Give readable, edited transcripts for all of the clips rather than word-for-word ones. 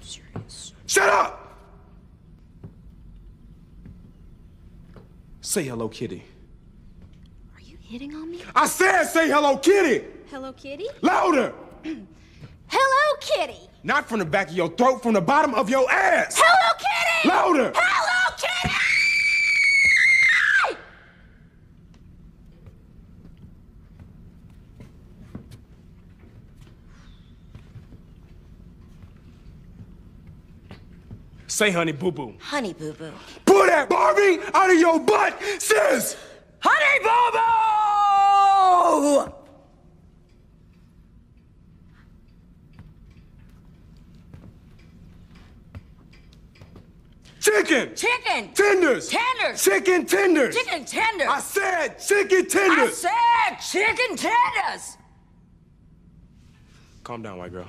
serious. Shut up! Say Hello Kitty. Are you hitting on me? I said say Hello Kitty! Hello Kitty? Louder! Hello Kitty! Not from the back of your throat, from the bottom of your ass! Hello Kitty! Louder! Hello Kitty! Say Honey Boo Boo. Honey Boo Boo. Pull that Barbie out of your butt, sis! Honey Boo Boo! Chicken! Chicken! Tenders! Tenders! Chicken tenders! Chicken tenders! I said chicken I tenders! said chicken tenders! Calm down, white girl.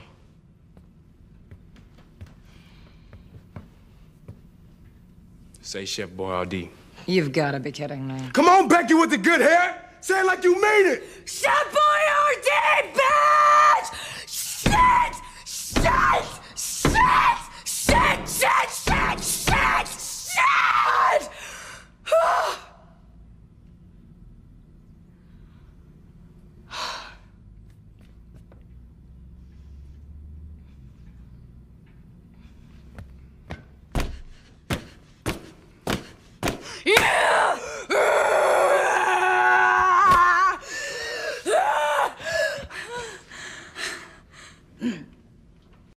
Say Chef Boyardee. You've got to be kidding me. Come on, Becky with the good hair! Say it like you made it! Chef Boyardee, baby!